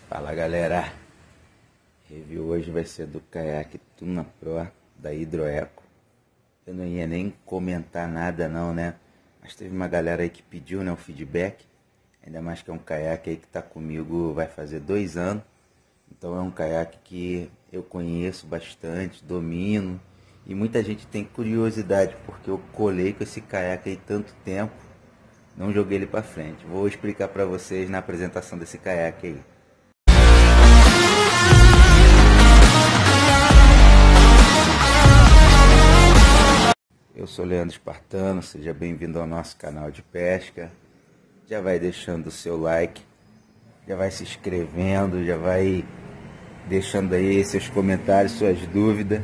Fala galera, review hoje vai ser do caiaque Tuna Pro da Hidroeco. Eu não ia nem comentar nada não, né? Mas teve uma galera aí que pediu, né, o feedback. Ainda mais que é um caiaque aí que tá comigo vai fazer 2 anos. Então é um caiaque que eu conheço bastante, domino. E muita gente tem curiosidade, porque eu colei com esse caiaque aí tanto tempo. Não joguei ele pra frente. Vou explicar pra vocês na apresentação desse caiaque aí. Eu sou Leandro Espartano, seja bem-vindo ao nosso canal de pesca. Já vai deixando o seu like, já vai se inscrevendo, já vai deixando aí seus comentários, suas dúvidas.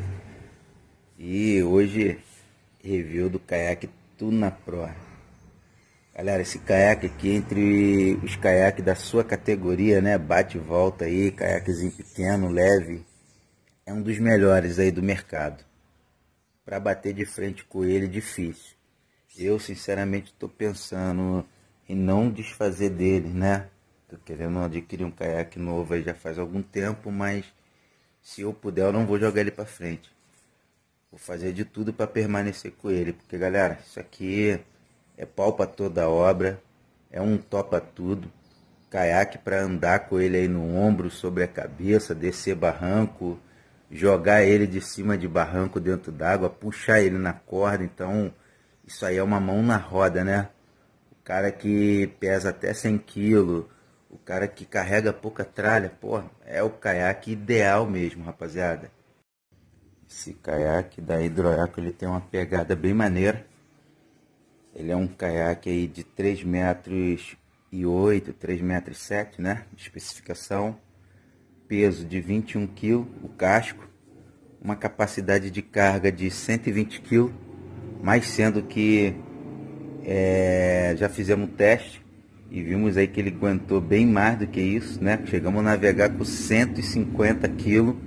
E hoje, review do caiaque Tuna Pro. Galera, esse caiaque aqui, entre os caiaques da sua categoria, né, bate e volta aí, caiaquezinho pequeno, leve, é um dos melhores aí do mercado. Para bater de frente com ele, difícil. Eu, sinceramente, estou pensando em não desfazer dele, né? Tô querendo adquirir um caiaque novo aí já faz algum tempo, mas se eu puder, eu não vou jogar ele para frente. Vou fazer de tudo para permanecer com ele, porque, galera, isso aqui é pau para toda obra, é um topa tudo. Caiaque para andar com ele aí no ombro, sobre a cabeça, descer barranco, jogar ele de cima de barranco dentro d'água, puxar ele na corda. Então isso aí é uma mão na roda, né? O cara que pesa até 100 kg, o cara que carrega pouca tralha, pô, é o caiaque ideal mesmo, rapaziada. Esse caiaque da Hidroeco, ele tem uma pegada bem maneira. Ele é um caiaque aí de 3,8 metros, 3,7 metros, né? Especificação. Peso de 21 kg, o casco, uma capacidade de carga de 120 kg, mas sendo que já fizemos um teste e vimos aí que ele aguentou bem mais do que isso, né? Chegamos a navegar com 150 kg,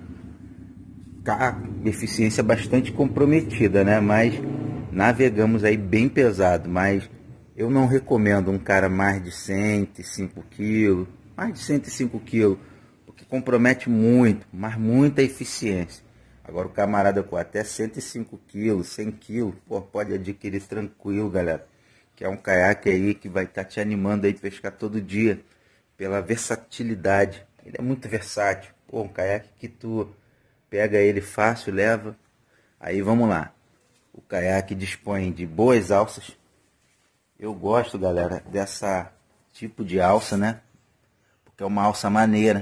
eficiência bastante comprometida, né? Mas navegamos aí bem pesado, mas eu não recomendo um cara mais de 105 kg, mais de 105 kg, que compromete muito, mas muita eficiência. Agora o camarada com até 105 kg, 100 kg, pô, pode adquirir tranquilo, galera. Que é um caiaque aí que vai estar te animando aí a pescar todo dia, pela versatilidade. Ele é muito versátil. Pô, um caiaque que tu pega ele fácil, leva. Aí vamos lá. O caiaque dispõe de boas alças. Eu gosto, galera, dessa tipo de alça, né? Porque é uma alça maneira.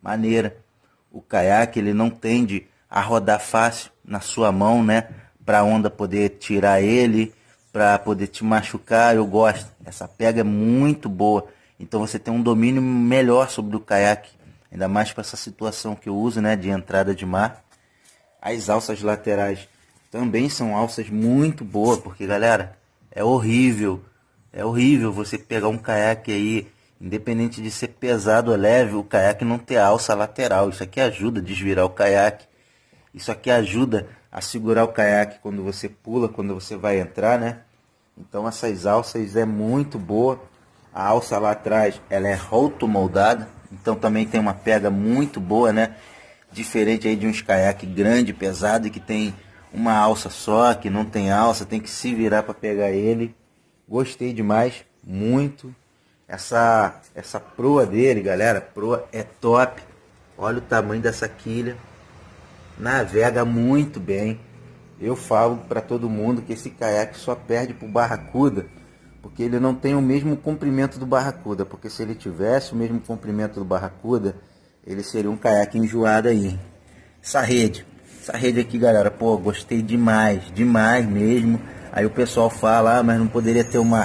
O caiaque, ele não tende a rodar fácil na sua mão, né? Para a onda poder tirar ele, para poder te machucar. Eu gosto. Essa pega é muito boa. Então você tem um domínio melhor sobre o caiaque. Ainda mais para essa situação que eu uso, né? De entrada de mar. As alças laterais também são alças muito boas. Porque, galera, é horrível. É horrível você pegar um caiaque aí, independente de ser pesado ou leve, o caiaque não ter alça lateral. Isso aqui ajuda a desvirar o caiaque. Isso aqui ajuda a segurar o caiaque quando você pula, quando você vai entrar, né? Então essas alças é muito boa. A alça lá atrás, ela é roto-moldada. Então também tem uma pega muito boa, né? Diferente aí de uns caiaques grande, pesado, e que tem uma alça só, que não tem alça, tem que se virar para pegar ele. Gostei demais, muito. Essa proa dele, galera, proa é top. Olha o tamanho dessa quilha. Navega muito bem. Eu falo para todo mundo que esse caiaque só perde pro Barracuda, porque ele não tem o mesmo comprimento do Barracuda. Porque se ele tivesse o mesmo comprimento do Barracuda, ele seria um caiaque enjoado aí. Essa rede aqui, galera, pô, gostei demais mesmo. Aí o pessoal fala, mas não poderia ter uma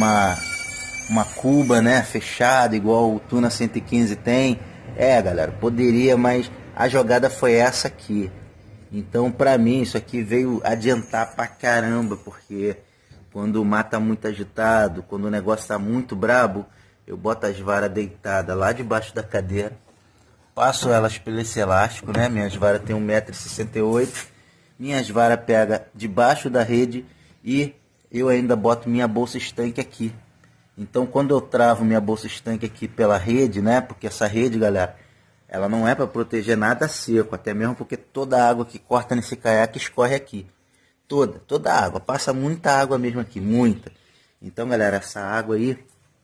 cuba, né, fechada, igual o Tuna 115 tem. Galera, poderia, mas a jogada foi essa aqui. Então, pra mim, isso aqui veio adiantar pra caramba, porque quando o mar tá muito agitado, quando o negócio tá muito brabo, eu boto as varas deitadas lá debaixo da cadeira, passo elas pelo esse elástico, né, minhas varas tem 1,68 m, minhas varas pegam debaixo da rede e eu ainda boto minha bolsa estanque aqui. Então, quando eu travo minha bolsa estanque aqui pela rede, né? Porque essa rede, galera, ela não é para proteger nada seco, até mesmo porque toda a água que corta nesse caiaque escorre aqui. Toda a água, passa muita água mesmo aqui, muita. Então, galera, essa água aí,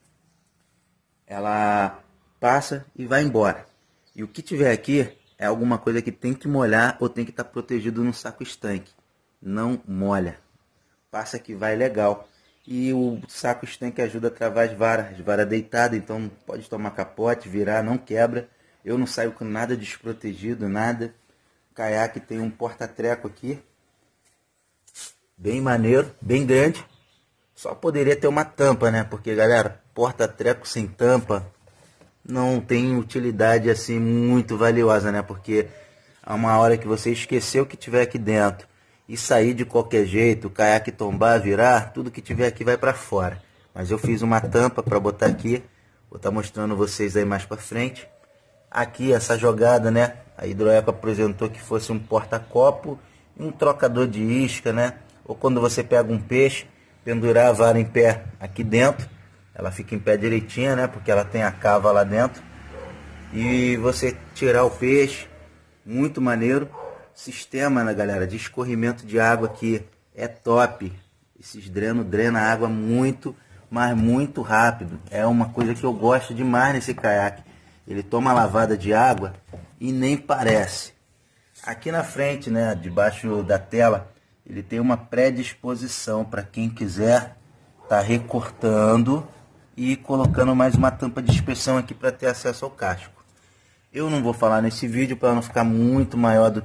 ela passa e vai embora. E o que tiver aqui é alguma coisa que tem que molhar ou tem que estar protegido no saco estanque. Não molha. Passa que vai legal. E o saco estanque ajuda a travar as varas deitadas, então pode tomar capote, virar, não quebra. Eu não saio com nada desprotegido, nada. O caiaque tem um porta-treco aqui, bem maneiro, bem grande. Só poderia ter uma tampa, né? Porque, galera, porta-treco sem tampa não tem utilidade assim muito valiosa, né? Porque há uma hora que você esqueceu o que tiver aqui dentro e sair de qualquer jeito, o caiaque tombar, virar, tudo que tiver aqui vai para fora. Mas eu fiz uma tampa para botar aqui, vou estar mostrando vocês aí mais para frente. Aqui essa jogada, né? A Hidroeco apresentou que fosse um porta-copo e um trocador de isca, né? Ou quando você pega um peixe, pendurar a vara em pé aqui dentro, ela fica em pé direitinha, né? Porque ela tem a cava lá dentro. E você tirar o peixe, muito maneiro. Sistema, né, galera, de escorrimento de água aqui é top. Esses drenos drenam a água muito, mas muito rápido. É uma coisa que eu gosto demais nesse caiaque. Ele toma lavada de água e nem parece. Aqui na frente, né, debaixo da tela, ele tem uma predisposição para quem quiser tá recortando e colocando mais uma tampa de inspeção aqui para ter acesso ao casco. Eu não vou falar nesse vídeo para não ficar muito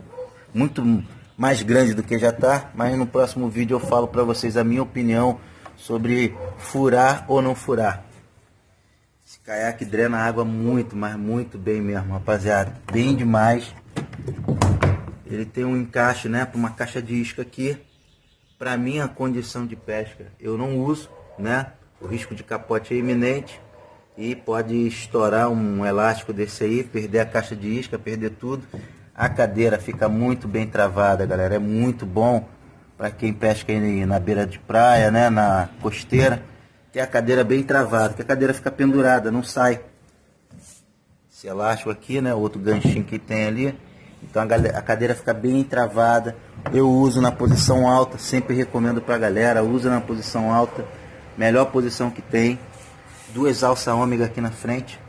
mais grande do que já tá, mas no próximo vídeo eu falo para vocês a minha opinião sobre furar ou não furar. Esse caiaque drena água muito, mas muito bem mesmo, rapaziada, bem demais. Ele tem um encaixe, né, para uma caixa de isca aqui. Para minha condição de pesca, eu não uso, né? O risco de capote é iminente e pode estourar um elástico desse aí, perder a caixa de isca, perder tudo. A cadeira fica muito bem travada, galera. É muito bom para quem pesca aí na beira de praia, né? Na costeira. Tem a cadeira bem travada, que a cadeira fica pendurada, não sai. Esse elástico aqui, né? Outro ganchinho que tem ali. Então a cadeira fica bem travada. Eu uso na posição alta, sempre recomendo para a galera. Usa na posição alta, melhor posição que tem. Duas alças ômega aqui na frente.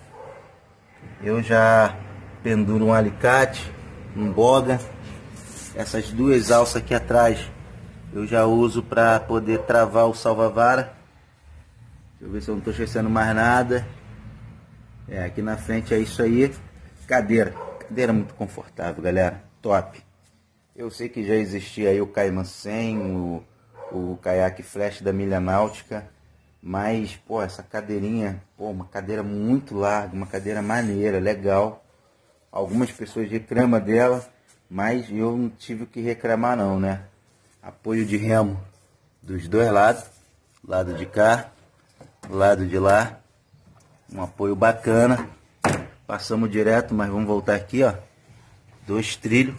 Eu já penduro um alicate, um boga. Essas duas alças aqui atrás eu já uso para poder travar o salva-vara. Deixa eu ver se eu não estou esquecendo mais nada. Aqui na frente é isso aí. Cadeira muito confortável, galera, top. Eu sei que já existia aí o Caiman 100, o caiaque flash da Milha Náutica, mas, pô, essa cadeirinha, pô, uma cadeira muito larga, uma cadeira maneira, legal. Algumas pessoas reclamam dela, mas eu não tive o que reclamar não, né? Apoio de remo dos dois lados, lado de cá, lado de lá, um apoio bacana. Passamos direto, mas vamos voltar aqui, ó. 2 trilhos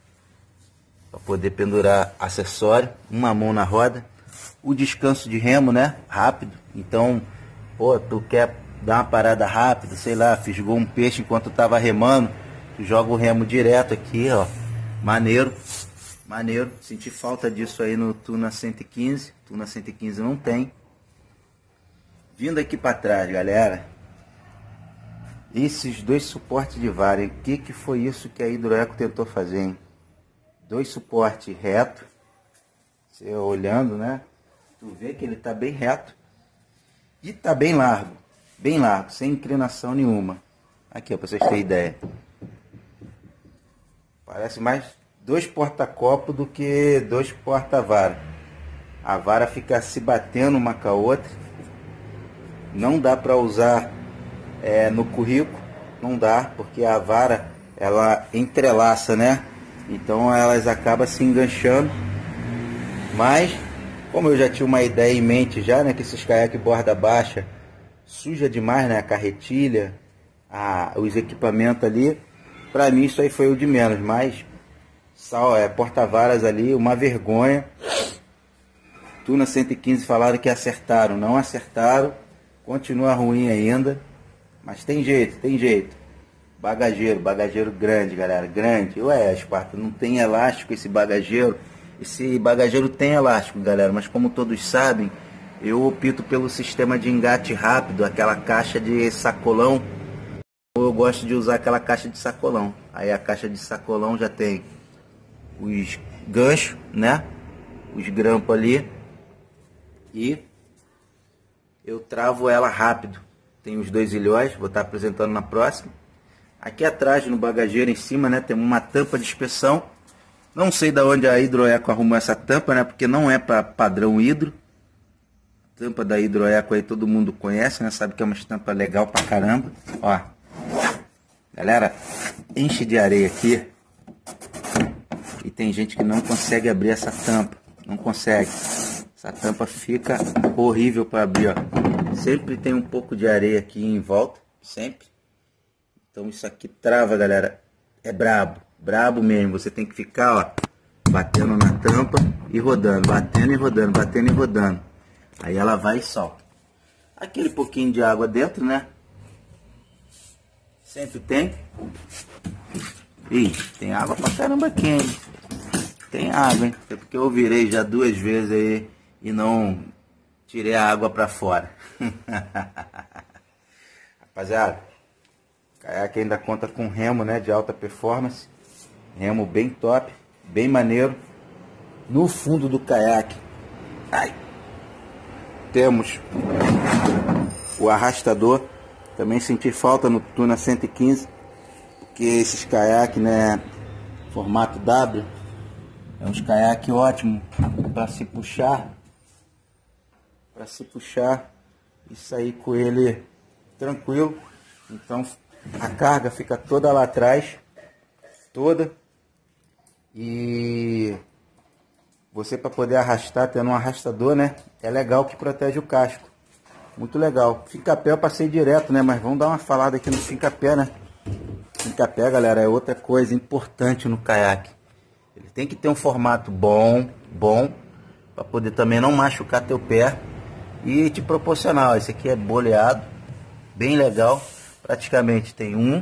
para poder pendurar acessório, uma mão na roda. O descanso de remo, né? Rápido. Então, pô, tu quer dar uma parada rápida, sei lá, fisgou um peixe enquanto tava remando, tu joga o remo direto aqui, ó. Maneiro, maneiro. Senti falta disso aí no Tuna 115. Tuna 115 não tem. Vindo aqui para trás, galera. Esses dois suportes de vara, o que foi isso que a Hidroeco tentou fazer, hein? 2 suportes reto, você olhando, né? Tu vê que ele tá bem reto e tá bem largo, sem inclinação nenhuma. Aqui, ó, pra vocês terem ideia. Parece mais 2 porta-copo do que 2 porta-vara. A vara fica se batendo uma com a outra. Não dá para usar no currículo, não dá, porque a vara ela entrelaça, né? Então elas acabam se enganchando. Mas como eu já tinha uma ideia em mente já, né, que esses caiaques borda baixa suja demais, né, a carretilha, os equipamentos ali, para mim isso aí foi o de menos. Mas porta-varas ali, uma vergonha. Tuna 115 falaram que acertaram, não acertaram, continua ruim ainda. Mas tem jeito, tem jeito. Bagageiro grande, galera, grande. Ué, Esparta, não tem elástico esse bagageiro? Esse bagageiro tem elástico, galera, mas como todos sabem, eu opto pelo sistema de engate rápido, aquela caixa de sacolão. Eu gosto de usar aquela caixa de sacolão. Aí a caixa de sacolão já tem os ganchos, né? Os grampos ali. E eu travo ela rápido. Tem os dois ilhóis, vou estar apresentando na próxima. Aqui atrás, no bagageiro, em cima, né, tem uma tampa de inspeção. Não sei de onde a Hidroeco arrumou essa tampa, né, porque não é para padrão hidro. A tampa da Hidroeco aí todo mundo conhece, né, sabe que é uma estampa legal pra caramba. Ó, galera, enche de areia aqui. E tem gente que não consegue abrir essa tampa. Não consegue. Essa tampa fica horrível para abrir, ó. Sempre tem um pouco de areia aqui em volta, sempre. Então isso aqui trava, galera. É brabo, brabo mesmo. Você tem que ficar, ó, batendo na tampa e rodando, batendo e rodando, batendo e rodando. Aí ela vai e solta. Aquele pouquinho de água dentro, né? Sempre tem. Ih, tem água pra caramba aqui, hein? Tem água, hein? É porque eu virei já 2 vezes aí e não tirei a água pra fora. Rapaziada, o caiaque ainda conta com remo, né, de alta performance. Remo bem top, bem maneiro. No fundo do caiaque, ai, temos o arrastador. Também senti falta no Tuna 115, porque esses caiaques, né, formato W, é uns caiaques ótimos para se puxar, e sair com ele tranquilo. Então a carga fica toda lá atrás, toda, e você, para poder arrastar, tendo um arrastador, né, é legal que protege o casco. Muito legal. Fincapé eu passei direto, né? Mas vamos dar uma falada aqui no fincapé, né? Fincapé, galera, é outra coisa importante no caiaque. Ele tem que ter um formato bom, para poder também não machucar teu pé e te proporcionar. Esse aqui é boleado, bem legal. Praticamente tem 1,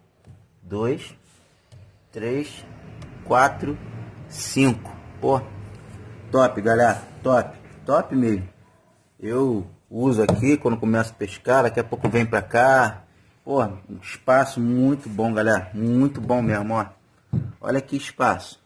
2, 3, 4, 5. Pô, top, galera, top mesmo. Eu uso aqui quando começo a pescar, daqui a pouco vem pra cá. Pô, um espaço muito bom, galera, muito bom mesmo, ó. Olha que espaço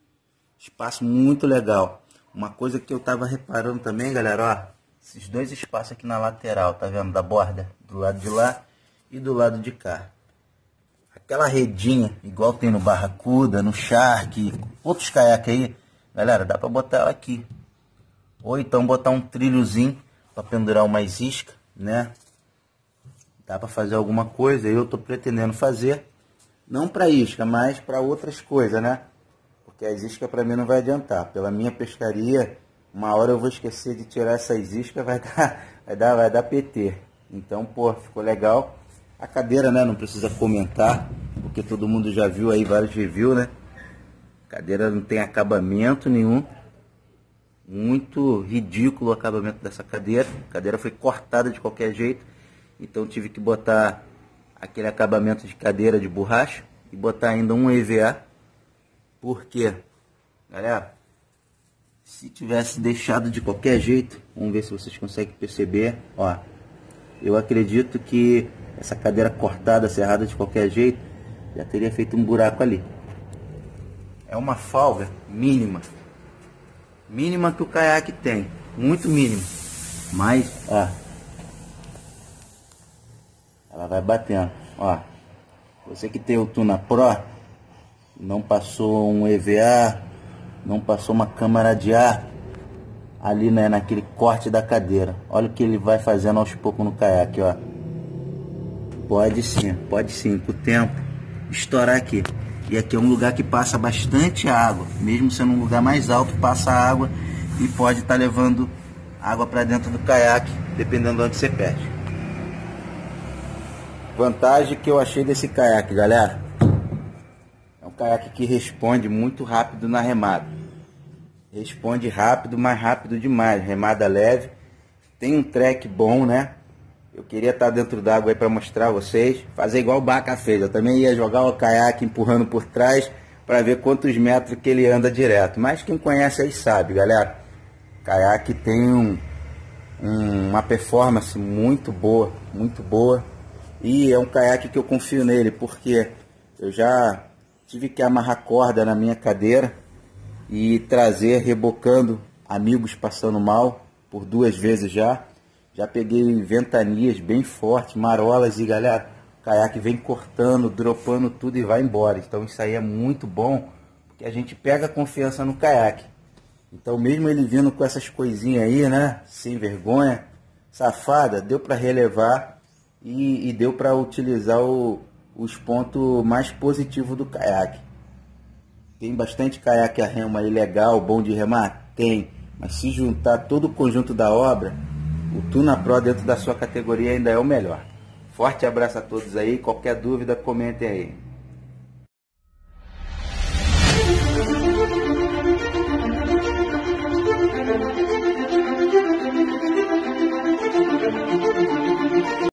muito legal. Uma coisa que eu tava reparando também, galera, ó, esses dois espaços aqui na lateral, tá vendo, da borda, do lado de lá e do lado de cá. Aquela redinha, igual tem no Barracuda, no Shark, outros caiaques aí, galera, dá pra botar ela aqui. Ou então botar um trilhozinho para pendurar umas iscas, né? Dá para fazer alguma coisa. Eu tô pretendendo fazer, não para isca, mas para outras coisas, né? Porque as iscas para mim não vai adiantar. Pela minha pescaria, uma hora eu vou esquecer de tirar essas iscas, vai dar PT. Então, pô, ficou legal. A cadeira, né? Não precisa comentar, porque todo mundo já viu aí vários reviews, né? A cadeira não tem acabamento nenhum. Muito ridículo o acabamento dessa cadeira. A cadeira foi cortada de qualquer jeito. Então tive que botar aquele acabamento de cadeira de borracha e botar ainda um EVA. Por quê? Galera, se tivesse deixado de qualquer jeito, vamos ver se vocês conseguem perceber, ó. Eu acredito que essa cadeira cortada, serrada de qualquer jeito, já teria feito um buraco ali. É uma folga mínima que o caiaque tem, muito mínimo, mas ó, ela vai batendo, ó. Você que tem o Tuna Pro, não passou um EVA, não passou uma câmara de ar ali, né, naquele corte da cadeira, olha o que ele vai fazendo aos poucos no caiaque, ó. Pode sim, com o tempo estourar aqui. E aqui é um lugar que passa bastante água, mesmo sendo um lugar mais alto, passa água e pode estar levando água para dentro do caiaque, dependendo de onde você pesca. Vantagem que eu achei desse caiaque, galera, é um caiaque que responde muito rápido na remada. Responde rápido, mas rápido demais, remada leve. Tem um track bom, né? Eu queria estar dentro d'água aí para mostrar a vocês, fazer igual o Baca fez. Eu também ia jogar o caiaque empurrando por trás para ver quantos metros que ele anda direto. Mas quem conhece aí sabe, galera. O caiaque tem uma performance muito boa, muito boa. E é um caiaque que eu confio nele, porque eu já tive que amarrar corda na minha cadeira e trazer rebocando amigos passando mal por 2 vezes já. Já peguei ventanias bem fortes, marolas e galera, o caiaque vem cortando, dropando tudo e vai embora. Então isso aí é muito bom, porque a gente pega confiança no caiaque. Então mesmo ele vindo com essas coisinhas aí, né, sem vergonha, safada, deu para relevar e deu para utilizar os pontos mais positivos do caiaque. Tem bastante caiaque a remo aí legal, bom de remar? Tem, mas se juntar todo o conjunto da obra, o Tuna Pro dentro da sua categoria ainda é o melhor. Forte abraço a todos aí, qualquer dúvida comentem aí.